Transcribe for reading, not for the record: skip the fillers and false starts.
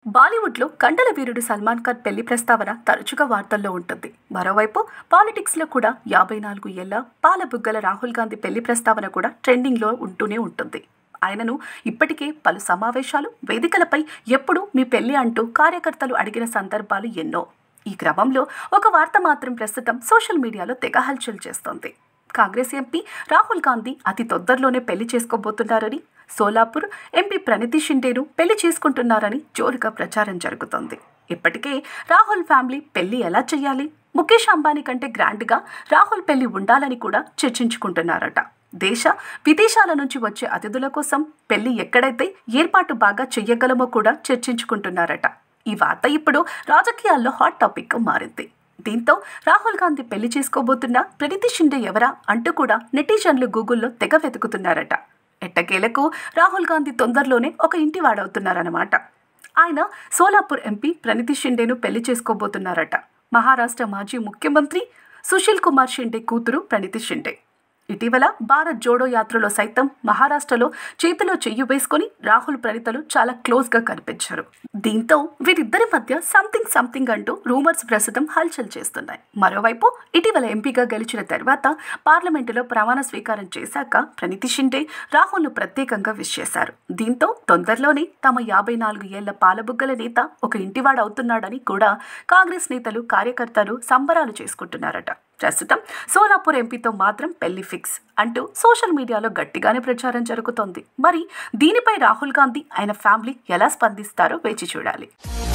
బాలీవుడ్లో కండల వీరుడు సల్మాన్ ఖాన్ పెళ్లి ప్రస్తావన తరచుగా వార్తల్లో ఉంటుంది. మరోవైపు పాలిటిక్స్లో కూడా 54 ఏళ్ల పాలబుగ్గల రాహుల్ గాంధీ పెళ్లి ప్రస్తావన కూడా ట్రెండింగ్లో ఉంటూనే ఉంటుంది. ఆయనను ఇప్పటికే పలు సమావేశాలు, వేదికలపై ఎప్పుడు మీ పెళ్లి అంటూ కార్యకర్తలు అడిగిన సందర్భాలు ఎన్నో. ఈ క్రమంలో ఒక వార్త మాత్రం ప్రస్తుతం సోషల్ మీడియాలో తెగ హల్చల్ చేస్తోంది. కాంగ్రెస్ ఎంపీ రాహుల్ గాంధీ అతి తొందరలోనే పెళ్లి చేసుకోబోతున్నారని, సోలాపూర్ ఎంపీ ప్రణితి షిండేను పెళ్లి చేసుకుంటున్నారని జోరుగా ప్రచారం జరుగుతోంది. ఇప్పటికే రాహుల్ ఫ్యామిలీ పెళ్లి ఎలా చేయాలి, ముఖేష్ అంబానీ కంటే గ్రాండ్గా రాహుల్ పెళ్లి ఉండాలని కూడా చర్చించుకుంటున్నారట. దేశ విదేశాల నుంచి వచ్చే అతిథుల కోసం పెళ్లి ఎక్కడైతే ఏర్పాటు బాగా చెయ్యగలమో కూడా చర్చించుకుంటున్నారట. ఈ వార్త ఇప్పుడు రాజకీయాల్లో హాట్ టాపిక్గా మారింది. దీంతో రాహుల్ గాంధీ పెళ్లి చేసుకోబోతున్న ప్రణితి షిండే ఎవరా అంటూ కూడా నెటిజన్లు గూగుల్లో తెగ వెతుకుతున్నారట. ఎట్టకేలకు రాహుల్ గాంధీ తొందరలోనే ఒక ఇంటి వాడవుతున్నారన్నమాట. ఆయన సోలాపూర్ ఎంపీ ప్రణితి షిండేను పెళ్లి చేసుకోబోతున్నారట. మహారాష్ట్ర మాజీ ముఖ్యమంత్రి సుశీల్ కుమార్ షిండే కూతురు ప్రణితి షిండే. ఇటీవల భారత్ జోడో యాత్రలో సైతం మహారాష్ట్రలో చేతిలో చెయ్యి వేసుకుని రాహుల్ ప్రణితలు చాలా క్లోజ్గా కనిపించారు. దీంతో వీరిద్దరి మధ్య సంథింగ్ అంటూ రూమర్స్ ప్రస్తుతం హల్చల్ చేస్తున్నాయి. మరోవైపు ఇటీవల ఎంపీగా గెలిచిన తర్వాత పార్లమెంటులో ప్రమాణ స్వీకారం చేశాక ప్రణితి షిండే రాహుల్ను ప్రత్యేకంగా విష్ చేశారు. దీంతో తొందరలోనే తమ 54 ఏళ్ల పాలబుగ్గల నేత ఒక ఇంటివాడ అవుతున్నాడని కూడా కాంగ్రెస్ నేతలు, కార్యకర్తలు సంబరాలు చేసుకుంటున్నారట. ప్రస్తుతం సోలాపూర్ ఎంపీతో మాత్రం పెళ్లి ఫిక్స్ అంటూ సోషల్ మీడియాలో గట్టిగానే ప్రచారం జరుగుతోంది. మరి దీనిపై రాహుల్ గాంధీ, ఆయన ఫ్యామిలీ ఎలా స్పందిస్తారో వేచి చూడాలి.